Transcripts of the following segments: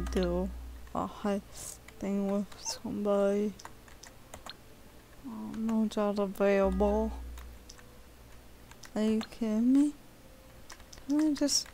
wanna do a heist thing with somebody. No job available. Are you kidding me? Can I just...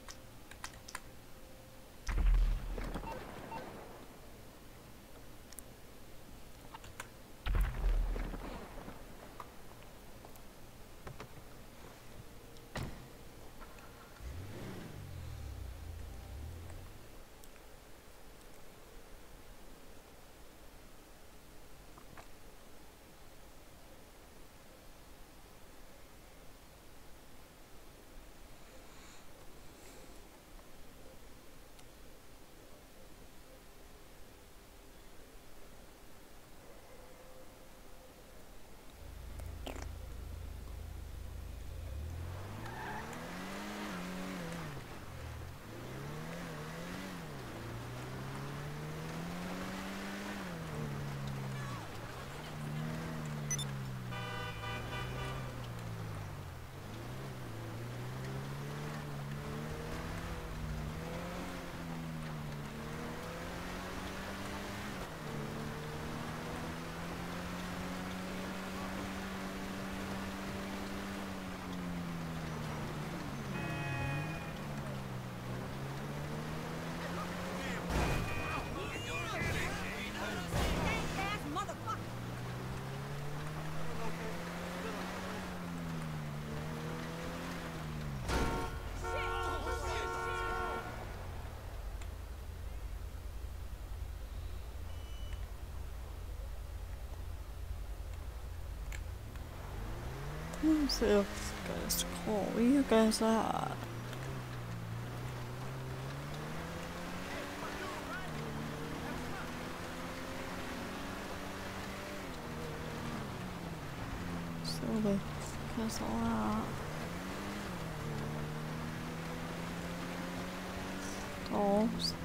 Let's see if this guy's cool. Where you guys at? So the castle out. Dolls.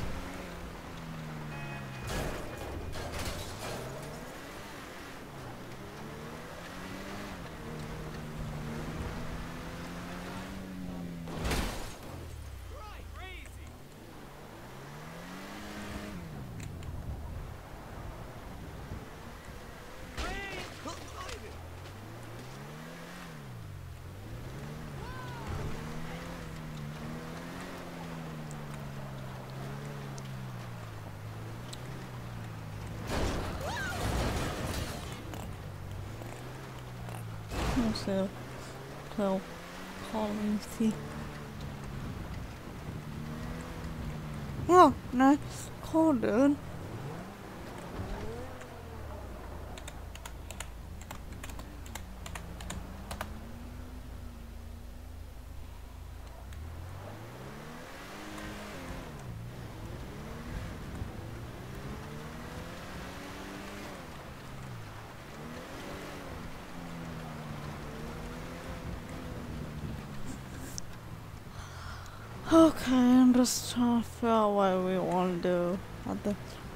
Also, tell Colin see. Oh, nice call, dude. Okay, I'm just trying to figure out what we want to do at this